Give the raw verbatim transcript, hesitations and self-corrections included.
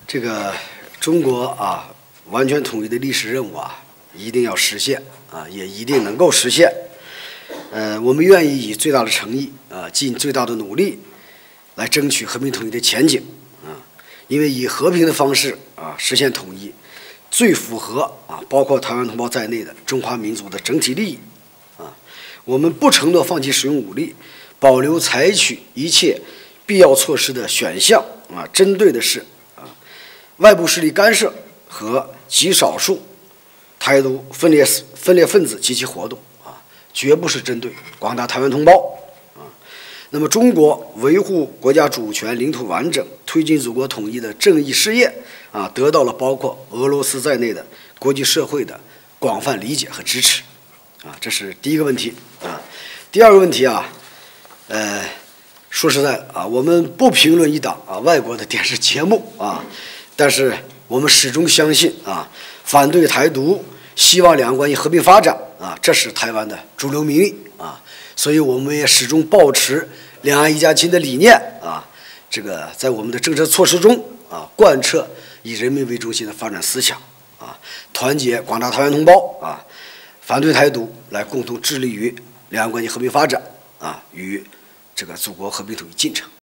这个中国啊，完全统一的历史任务啊，一定要实现啊，也一定能够实现。呃，我们愿意以最大的诚意啊，尽最大的努力，来争取和平统一的前景啊。因为以和平的方式啊实现统一，最符合啊包括台湾同胞在内的中华民族的整体利益啊。我们不承诺放弃使用武力，保留采取一切必要措施的选项啊，针对的是啊外部势力干涉和极少数台独分裂分裂分子及其活动啊，绝不是针对广大台湾同胞啊。那么，中国维护国家主权、领土完整、推进祖国统一的正义事业啊，得到了包括俄罗斯在内的国际社会的广泛理解和支持啊，这是第一个问题啊。第二个问题啊，呃。说实在的啊，我们不评论一档啊外国的电视节目啊，但是我们始终相信啊，反对台独，希望两岸关系和平发展啊，这是台湾的主流民意啊，所以我们也始终保持两岸一家亲的理念啊，这个在我们的政策措施中啊，贯彻以人民为中心的发展思想啊，团结广大台湾同胞啊，反对台独，来共同致力于两岸关系和平发展啊，与这个祖国和平统一进程。